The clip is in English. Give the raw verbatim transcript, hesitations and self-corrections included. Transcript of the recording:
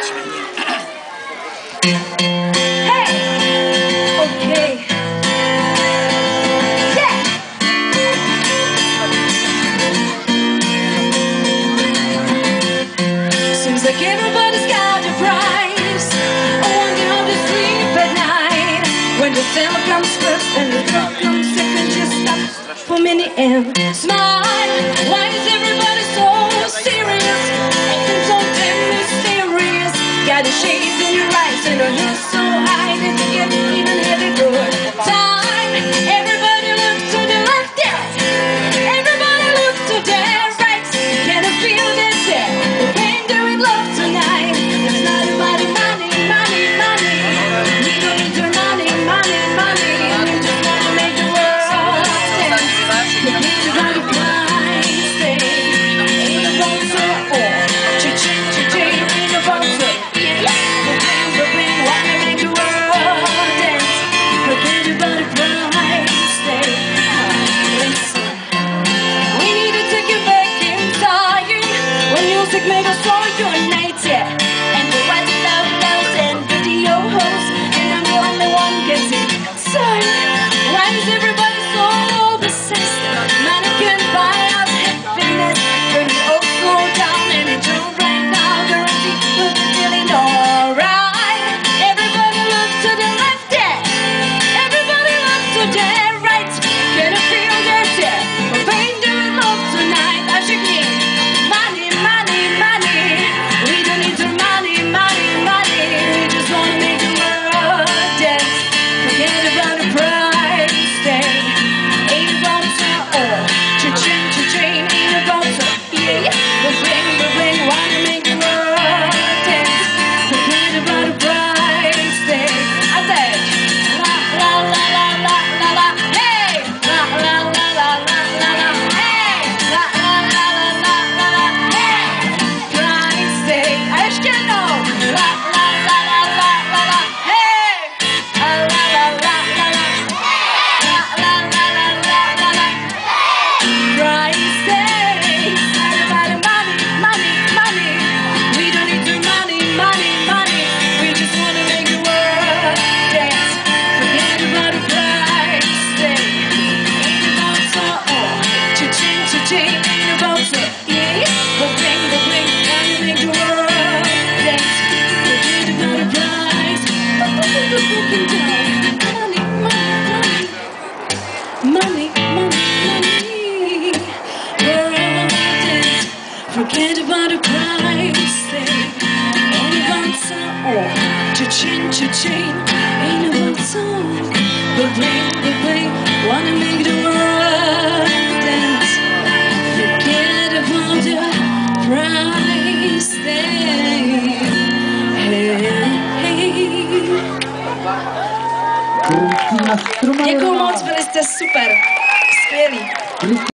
Like everybody's got a price. I wonder how they sleep at night when the summer comes first and the drug comes second. Just stop for a minute and smile. Why is everybody so serious? Acting so damn mysterious. Got the shades in your eyes and your head so high that you can't even have a good time. Everybody look to the left, yeah. Everybody look to the right. Can I feel that there? Love tonight. It's not about money, money, money. We don't need your money, money, money. We just want to make the world dance. You need to run the price tag. Ain't a bouncer or cha-ching, cha-ching. Ain't a bouncer. Yeah, yeah. But we want to make the world dance. Forget about the price tag. Listen, we need to take it back in time when music made us so united, and the white love loves and video hosts, and I'm the only one getting sun. Why is everybody so obsessed? Money can buy us happiness. When we all slow down and enjoy right now, guarantee we'll be feeling alright. Everybody look to the left, yeah. Everybody look to the right. Can I feel that, yeah? We're paying doing love tonight. I should need money, money, money. We don't need your money, money, money. We just wanna make the world dance. Forget about the price tag. Ain't about to all. Cha-ching, cha-ching, ain't about to. Yeah, yeah. We'll bring, we'll bring, wanna make the world dance. Forget about the price tag. I said, la la la la la la la. Hey, la la la la la la la. Hey, la la la la la la la. Hey, price tag. Acho que não. La la la la la la la. Hey, la la la la la la. La la la la la la la. Price tag. Everybody money, money, money. We don't need your money, money, money. We just wanna make the world dance. Forget about the price tag. Ain't about to all. Cha-ching, cha-ching. Ain't about to. Yeah, yeah. But bling, but bling. Wanna make the world dance. Forget about the price. Looking down. Money, money, money. Money, money, money. World dance. Forget about the price tag. Ain't about to all. Cha-ching, cha-ching. Ain't about to. But bling, but bling. Wanna make the world dance. Forget about the price tag. Hey, hey. Děkuju moc, byli jste super. Skvělí.